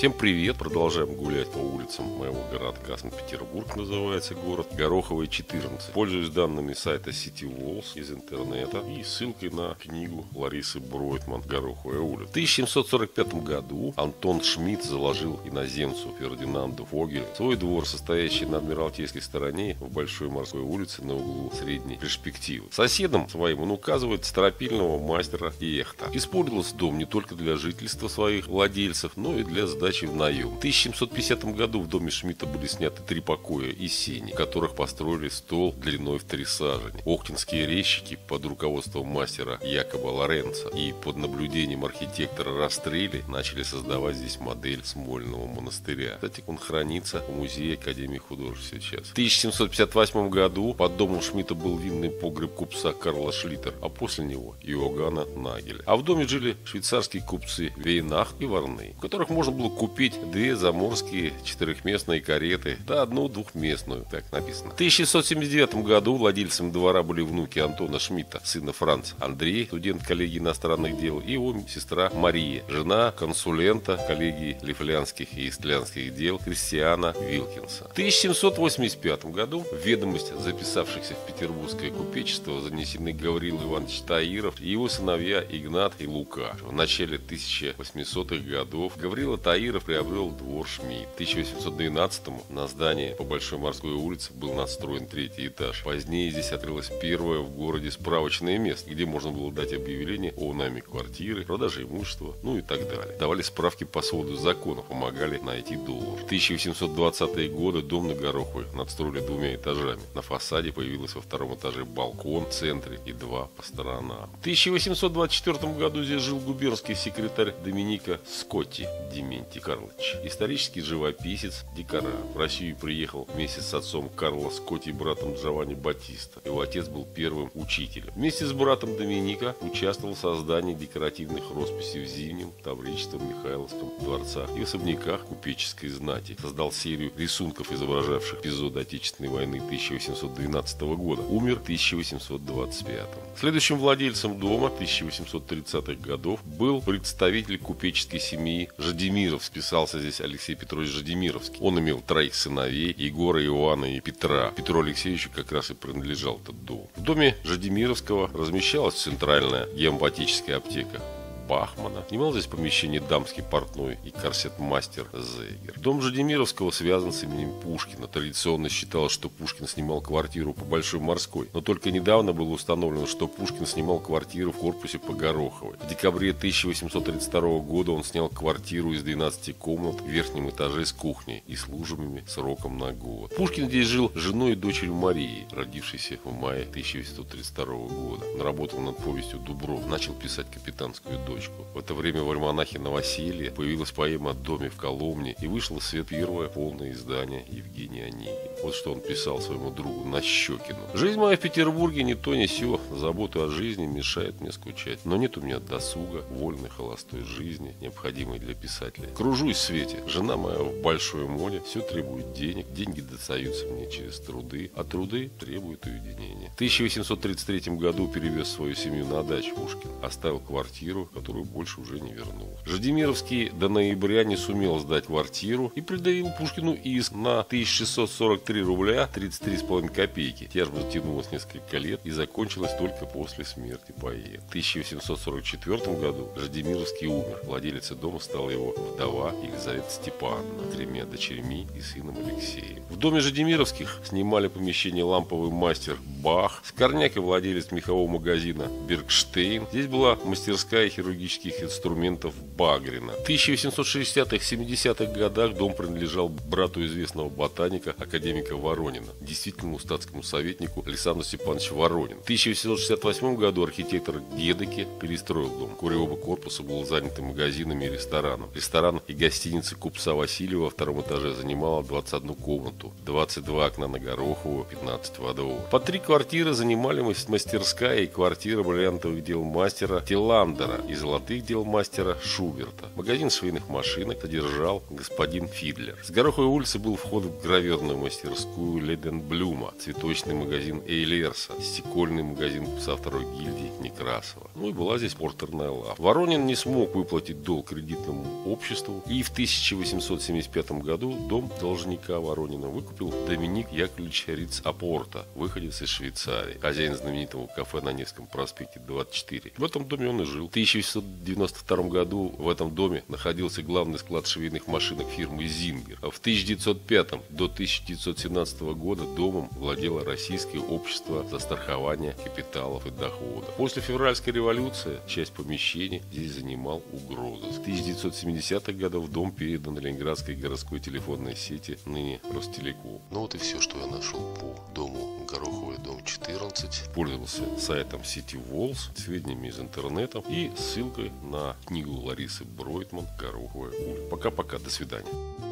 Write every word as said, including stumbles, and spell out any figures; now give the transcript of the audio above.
Всем привет! Продолжаем гулять по улицам моего городка. Санкт-Петербург называется город. Гороховой, четырнадцать. Пользуюсь данными сайта City Walls из интернета и ссылкой на книгу Ларисы Бройтман «Гороховая улица». В тысяча семьсот сорок пятом году Антон Шмидт заложил иноземцу Фердинанду Фогелю свой двор, состоящий на Адмиралтейской стороне в Большой Морской улице на углу Средней перспективы. Соседом своим он указывает стропильного мастера Эхта. Использовался дом не только для жительства своих владельцев, но и для сдачи в наем. В тысяча семьсот пятидесятом году в доме Шмидта были сняты три покоя и сени, в которых построили стол длиной в три сажени. Охтинские резчики под руководством мастера Якоба Лоренца и под наблюдением архитектора Растрелли начали создавать здесь модель Смольного монастыря. Кстати, он хранится в музее Академии художеств сейчас. В тысяча семьсот пятьдесят восьмом году под домом Шмидта был винный погреб купца Карла Шлиттер, а после него Иоганна Нагеля. А в доме жили швейцарские купцы Вейнах и Варны, в которых можно было купить две заморские четырехместные кареты, да одну двухместную, так написано. В тысяча шестьсот семьдесят девятом году владельцем двора были внуки Антона Шмидта, сына Франца Андрей, студент коллегии иностранных дел, и его сестра Мария, жена консулента коллегии лифлянских и истлянских дел Кристиана Вилкинса. В тысяча семьсот восемьдесят пятом году в ведомость записавшихся в петербургское купечество занесены Гаврил Иванович Таиров и его сыновья Игнат и Лука. В начале тысяча восьмисотых годов Гаврила Таиров приобрел двор Шмидт. В тысяча восемьсот двенадцатом на здании по Большой Морской улице был надстроен третий этаж. Позднее здесь открылось первое в городе справочное место, где можно было дать объявление о найме квартиры, продаже имущества, ну и так далее. Давали справки по своду закона, помогали найти доллар. В тысяча восемьсот двадцатые годы дом на Гороховой надстроили двумя этажами. На фасаде появилось во втором этаже балкон в центре и два по сторонам. В тысяча восемьсот двадцать четвёртом году здесь жил губернский секретарь Доминика Скотти Дементий Карлович, исторический живописец, декоратор. В Россию приехал вместе с отцом Карло Скотти и братом Джованни Батиста. Его отец был первым учителем. Вместе с братом Доминика участвовал в создании декоративных росписей в Зимнем, Таврическом, Михайловском дворцах и особняках купеческой знати. Создал серию рисунков, изображавших эпизоды Отечественной войны тысяча восемьсот двенадцатого года. Умер в тысяча восемьсот двадцать пятом. Следующим владельцем дома тысяча восемьсот тридцатых годов был представитель купеческой семьи Жадимиров. Списался здесь Алексей Петрович Жадимировский. Он имел троих сыновей: Егора, Иоанна и Петра. Петру Алексеевичу как раз и принадлежал этот дом. В доме Жадимировского размещалась центральная геоматическая аптека Бахмана. Снимал здесь помещение дамский портной и корсет-мастер Зейгер. Дом Жадимировского связан с именем Пушкина. Традиционно считалось, что Пушкин снимал квартиру по Большой Морской. Но только недавно было установлено, что Пушкин снимал квартиру в корпусе по Гороховой. В декабре тысяча восемьсот тридцать второго года он снял квартиру из двенадцати комнат в верхнем этаже с кухней и службами сроком на год. Пушкин здесь жил с женой и дочерью Марией, родившейся в мае тысяча восемьсот тридцать второго года. Наработал над повестью «Дубров», начал писать «Капитанскую дочь». В это время в альманахе «Новоселье» появилась поэма «О доме в Коломне» и вышло в свет первое полное издание Евгения Онегина. Вот что он писал своему другу Нащекину. «Жизнь моя в Петербурге не то ни сё, забота о жизни мешает мне скучать. Но нет у меня досуга, вольной холостой жизни, необходимой для писателя. Кружусь в свете, жена моя в большой море, все требует денег, деньги достаются мне через труды, а труды требуют уединения». В тысяча восемьсот тридцать третьем году перевез свою семью на дачу Пушкин, оставил квартиру, которую больше уже не вернул. Жадимировский до ноября не сумел сдать квартиру и предъявил Пушкину иск на тысяча шестьсот сорок три рубля тридцать три с половиной копейки. Тяжба затянулась несколько лет и закончилась только после смерти поэта. В тысяча восемьсот сорок четвёртом году Жадимировский умер. Владелицей дома стала его вдова Елизавета Степановна с тремя дочерьми и сыном Алексеем. В доме Жадимировских снимали помещение ламповый мастер Бах, скорняк и владелец мехового магазина Бергштейн. Здесь была мастерская хирургических инструментов Багрина. В тысяча восемьсот шестидесятых-семидесятых годах дом принадлежал брату известного ботаника, академика Воронина, действительному статскому советнику Александру Степановичу Воронину. В тысяча восемьсот шестьдесят восьмом году архитектор Гедеке перестроил дом. Вскоре оба корпуса было заняты магазинами и рестораном. Ресторан и гостиница купца Васильева во втором этаже занимала двадцать одну комнату, двадцать два окна на Гороховую, пятнадцать во двор. По три квартиры занимали мастерская и квартира бриллиантовых дел мастера Тиландера из золотых дел мастера Шуберта. Магазин швейных машинок содержал господин Фидлер. С Гороховой улицы был вход в гравюрную мастерскую Леденблюма, цветочный магазин Эйлерса, стекольный магазин со второй гильдии Некрасова. Ну и была здесь портерная лавка. Воронин не смог выплатить долг кредитному обществу, и в тысяча восемьсот семьдесят пятом году дом должника Воронина выкупил Доминик Яковлевич Риц-Апорта, выходец из Швейцарии, хозяин знаменитого кафе на Невском проспекте двадцать четыре. В этом доме он и жил. В тысяча восемьсот девяносто втором году в этом доме находился главный склад швейных машинок фирмы «Зингер». А в тысяча девятьсот пятом до тысяча девятьсот семнадцатого года домом владело Российское общество застрахования капиталов и доходов. После февральской революции часть помещений здесь занимал угрозыск. В тысяча девятьсот семидесятых годах дом передан Ленинградской городской телефонной сети, ныне Ростелеком. Ну вот и все, что я нашел по дому Гороховой, дом четырнадцать. Пользовался сайтом City Walls, сведениями из интернета и ссылкой на книгу Ларисы Бройтман «Гороховая улица». Пока-пока, до свидания.